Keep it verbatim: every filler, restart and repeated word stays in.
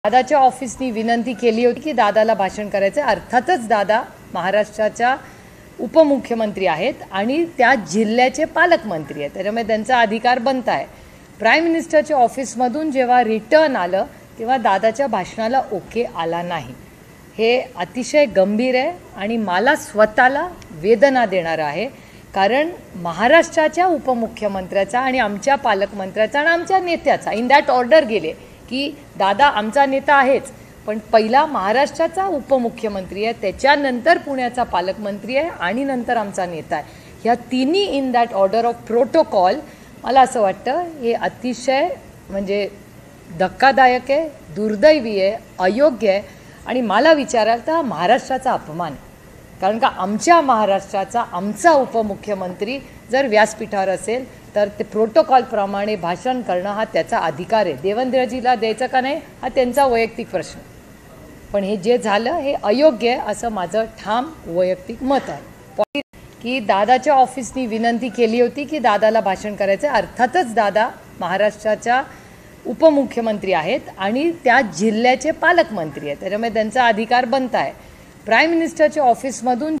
दादाच्या ऑफिसनी विनंती केली होती की दादाला भाषण करायचं. अर्थातच दादा महाराष्ट्राच्या उपमुख्यमंत्री आहेत आणि त्या जिल्ह्याचे पालकमंत्री आहेत, त्याच्यामुळे त्यांचा अधिकार बनत आहे. प्राईम मिनिस्टरच्या ऑफिसमधून जेव्हा रिटर्न आलं तेव्हा दादाच्या भाषणाला ओके आला नाही. हे अतिशय गंभीर आहे आणि मला स्वतःला वेदना देणारं आहे, कारण महाराष्ट्राच्या उपमुख्यमंत्र्याचा आणि आमच्या पालकमंत्र्याचा आणि आमच्या नेत्याचा इन दॅट ऑर्डर गेले की दादा आमचा नेता आहेच, पण पहिला महाराष्ट्राचा उपमुख्यमंत्री आहे, त्याच्यानंतर पुण्याचा पालकमंत्री आहे आणि नंतर आमचा नेता आहे. ह्या तिन्ही in that order of protocol मला असं वाटतं हे अतिशय म्हणजे धक्कादायक आहे, दुर्दैवी आहे, अयोग्य आहे आणि मला विचाराल तर महाराष्ट्राचा अपमान आहे. कारण का आमच्या महाराष्ट्राचा आमचा उपमुख्यमंत्री जर व्यासपीठावर असेल तर ते प्रोटोकॉलप्रमाणे भाषण करणं हा त्याचा अधिकार आहे. देवेंद्रजीला द्यायचं का नाही हा त्यांचा वैयक्तिक प्रश्न, पण हे जे झालं हे अयोग्य आहे असं माझं ठाम वैयक्तिक मत आहे. की दादाच्या ऑफिसनी विनंती केली होती की दादाला भाषण करायचं. अर्थातच दादा महाराष्ट्राच्या उपमुख्यमंत्री आहेत आणि त्या जिल्ह्याचे पालकमंत्री आहेत, त्याच्यामुळे त्यांचा अधिकार बनत आहे. प्राईम मिनिस्टरच्या ऑफिसमधून